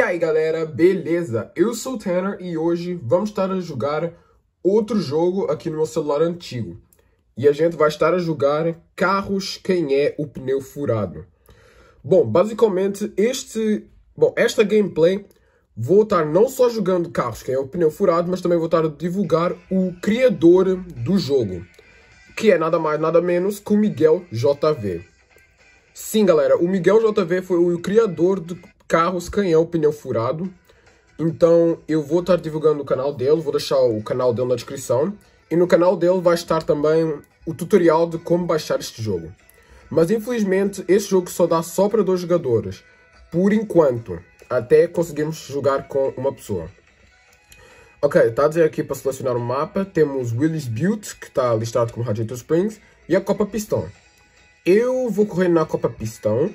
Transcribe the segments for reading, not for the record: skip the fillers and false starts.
aí galera, beleza? Eu sou o Tanner e hoje vamos estar a jogar outro jogo aqui no meu celular antigo. E a gente vai estar a jogar Carros Quem é o Pneu Furado. Bom, basicamente esta gameplay vou estar não só jogando Carros Quem é o Pneu Furado, mas também vou estar a divulgar o criador do jogo, que é nada mais nada menos que o Miguel JV. Sim galera, o Miguel JV foi o criador de Carros Quem é o Pneu Furado. Então eu vou estar divulgando o canal dele, vou deixar o canal dele na descrição. E no canal dele vai estar também o tutorial de como baixar este jogo. Mas infelizmente este jogo só dá só para 2 jogadores. Por enquanto, até conseguirmos jogar com uma pessoa. Ok, está a dizer aqui para selecionar o mapa. Temos Willis Butte, que está listado como Radiator Springs. E a Copa Pistão. Eu vou correr na Copa Pistão.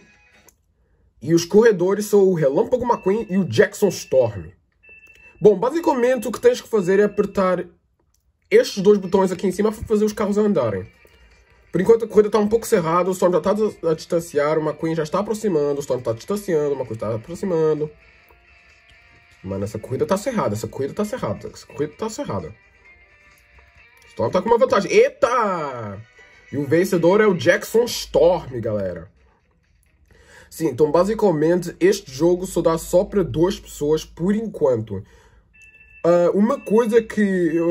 E os corredores são o Relâmpago McQueen e o Jackson Storm. Bom, basicamente o que tens que fazer é apertar estes 2 botões aqui em cima para fazer os carros andarem. Por enquanto a corrida está um pouco cerrada, o Storm já está a distanciar, o McQueen já está aproximando, o Storm está distanciando, o McQueen está aproximando. Mano, essa corrida está cerrada, essa corrida está cerrada. O Storm está com uma vantagem. Eita! E o vencedor é o Jackson Storm, galera. Sim, então basicamente este jogo só dá só para 2 pessoas por enquanto. Uma coisa que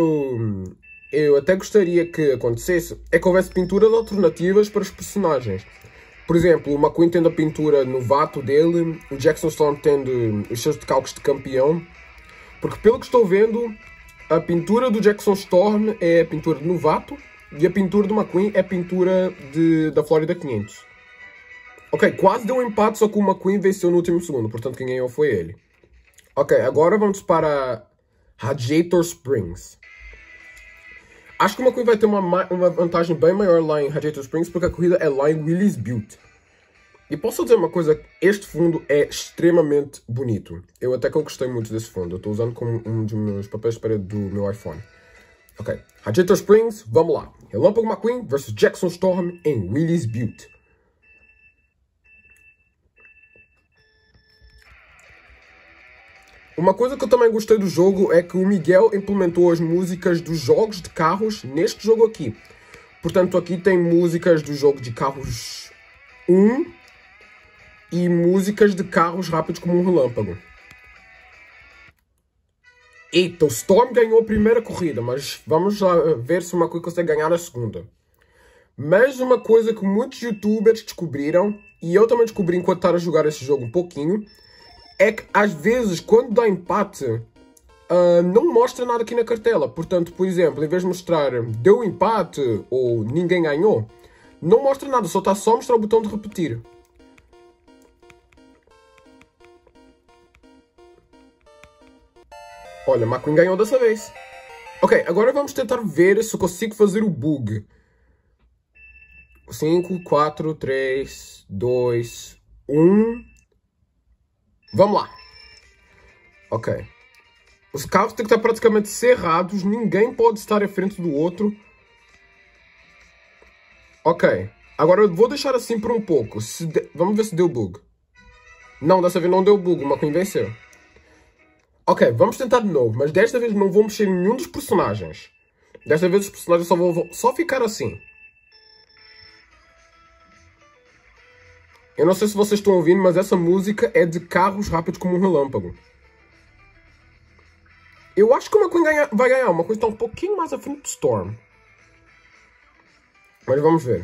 eu até gostaria que acontecesse é que houvesse pinturas alternativas para os personagens. Por exemplo, o McQueen tendo a pintura novato dele, o Jackson Storm tendo os seus decalques de campeão. Porque pelo que estou vendo, a pintura do Jackson Storm é a pintura de novato e a pintura do McQueen é a pintura da Florida 500. Ok, quase deu um empate, só que o McQueen venceu no último segundo, portanto quem ganhou foi ele. Ok, agora vamos para Radiator Springs. Acho que o McQueen vai ter uma vantagem bem maior lá em Radiator Springs, porque a corrida é lá em Willis Butte. E posso dizer uma coisa, este fundo é extremamente bonito. Eu até que eu gostei muito desse fundo, eu estou usando como um dos meus papéis de parede do meu iPhone. Ok, Radiator Springs, vamos lá. Relâmpago McQueen versus Jackson Storm em Willis Butte. Uma coisa que eu também gostei do jogo é que o Miguel implementou as músicas dos jogos de carros neste jogo aqui. Portanto, aqui tem músicas do jogo de carros 1 e músicas de carros rápidos como um relâmpago. Eita, o Storm ganhou a primeira corrida, mas vamos lá ver se o McQueen consegue ganhar a segunda. Mas uma coisa que muitos youtubers descobriram, e eu também descobri enquanto estava a jogar esse jogo um pouquinho, é que às vezes quando dá empate não mostra nada aqui na cartela. Portanto, por exemplo, em vez de mostrar deu empate ou ninguém ganhou, não mostra nada, só está só a mostrar o botão de repetir. Olha, McQueen ganhou dessa vez. Ok, agora vamos tentar ver se eu consigo fazer o bug. 5, 4, 3, 2, 1... Vamos lá. Ok. Os carros têm que estar praticamente cerrados. Ninguém pode estar à frente do outro. Ok. Agora eu vou deixar assim por um pouco. Vamos ver se deu bug. Não, dessa vez não deu bug. O McQueen venceu. Ok, vamos tentar de novo. Mas desta vez não vou mexer em nenhum dos personagens. Desta vez os personagens só vão ficar assim. Eu não sei se vocês estão ouvindo, mas essa música é de carros rápidos como um relâmpago. Eu acho que o McQueen vai ganhar. O McQueen está um pouquinho mais à frente do Storm. Mas vamos ver.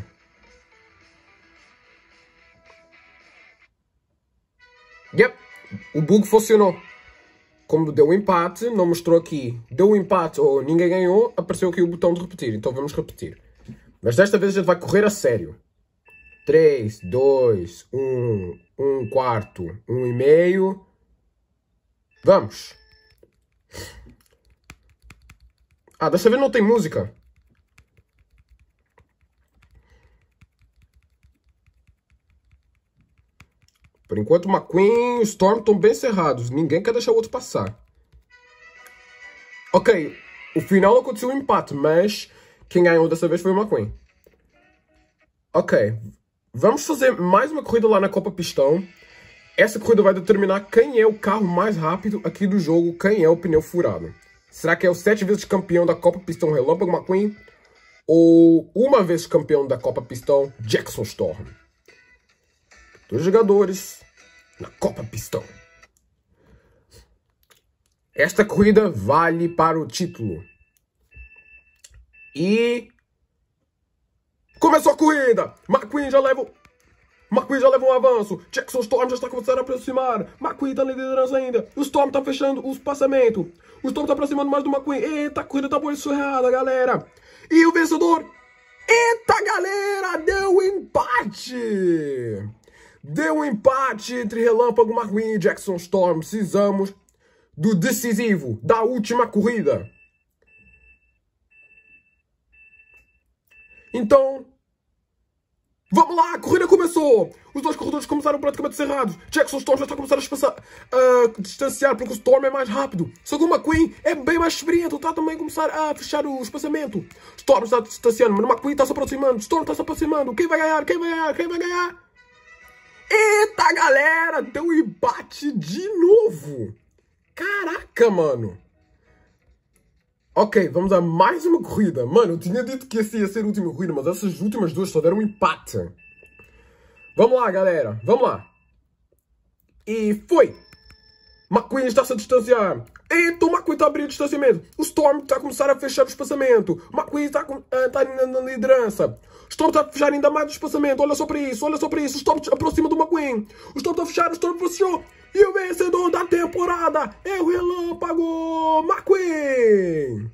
Yep, o bug funcionou. Como deu um empate, não mostrou aqui. Deu um empate ou ninguém ganhou, apareceu aqui o botão de repetir. Então vamos repetir. Mas desta vez a gente vai correr a sério. 3, 2, 1, 1 quarto, 1 e meio. Vamos. Dessa vez não tem música. Por enquanto o McQueen e o Storm estão bem cerrados. Ninguém quer deixar o outro passar. Ok, o final aconteceu um empate, mas quem ganhou dessa vez foi o McQueen. Ok. Vamos fazer mais uma corrida lá na Copa Pistão. Essa corrida vai determinar quem é o carro mais rápido aqui do jogo, quem é o pneu furado. Será que é o 7 vezes campeão da Copa Pistão Relâmpago McQueen? Ou uma vez campeão da Copa Pistão Jackson Storm? 2 jogadores na Copa Pistão. Esta corrida vale para o título. E... começou a corrida! McQueen já leva um avanço. Jackson Storm já está começando a aproximar. McQueen está na liderança ainda. O Storm está fechando o espaçamento. O Storm está aproximando mais do McQueen. Eita, a corrida está muito surreada, galera. E o vencedor... eita, galera! Deu empate! Deu empate entre Relâmpago McQueen e Jackson Storm. Precisamos do decisivo, da última corrida. Então... vamos lá, a corrida começou! Os 2 corredores começaram praticamente cerrados. Jackson Storm já está a começar a distanciar, porque o Storm é mais rápido. Só que o McQueen é bem mais experiente, está também a começar a fechar o espaçamento. Storm está distanciando, mas o McQueen está se aproximando. Storm está se aproximando. Quem vai ganhar? Quem vai ganhar? Quem vai ganhar? Eita, galera! Deu empate de novo! Caraca, mano! Ok, vamos a mais uma corrida. Mano, eu tinha dito que essa ia ser a última corrida, mas essas últimas 2 só deram um empate. Vamos lá, galera. Vamos lá. E foi. McQueen está-se a distanciar. Então o McQueen está a abrir o distanciamento. O Storm está a começar a fechar o espaçamento. O McQueen está na liderança. O Storm está a fechar ainda mais o espaçamento. Olha só para isso, olha só para isso. O Storm aproxima do McQueen. O Storm está a fechar, o Storm fechou. E o vencedor da temporada é o Relâmpago McQueen.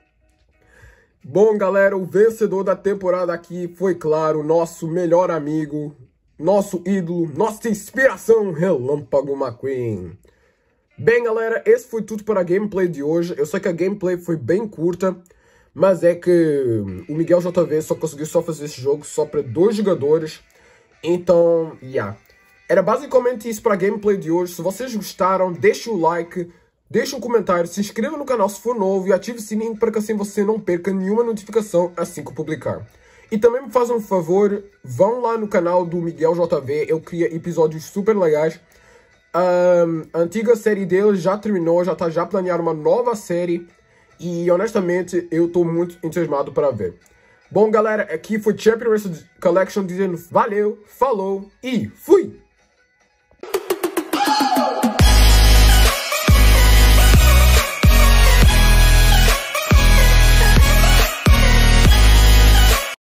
Bom, galera, o vencedor da temporada aqui foi, claro, nosso melhor amigo, nosso ídolo, nossa inspiração, Relâmpago McQueen. Bem, galera, esse foi tudo para a gameplay de hoje. Eu sei que a gameplay foi bem curta, mas é que o Miguel JV só conseguiu fazer esse jogo só para 2 jogadores. Então, era basicamente isso para a gameplay de hoje. Se vocês gostaram, deixem o like, deixem um comentário, se inscreva no canal se for novo e ative o sininho para que assim você não perca nenhuma notificação assim que eu publicar. E também me fazem um favor, vão lá no canal do Miguel JV, eu crio episódios super legais. A antiga série dele já terminou, já está a planear uma nova série e honestamente eu estou muito entusiasmado para ver. Bom, galera, aqui foi Champion Race Collection dizendo valeu, falou e fui!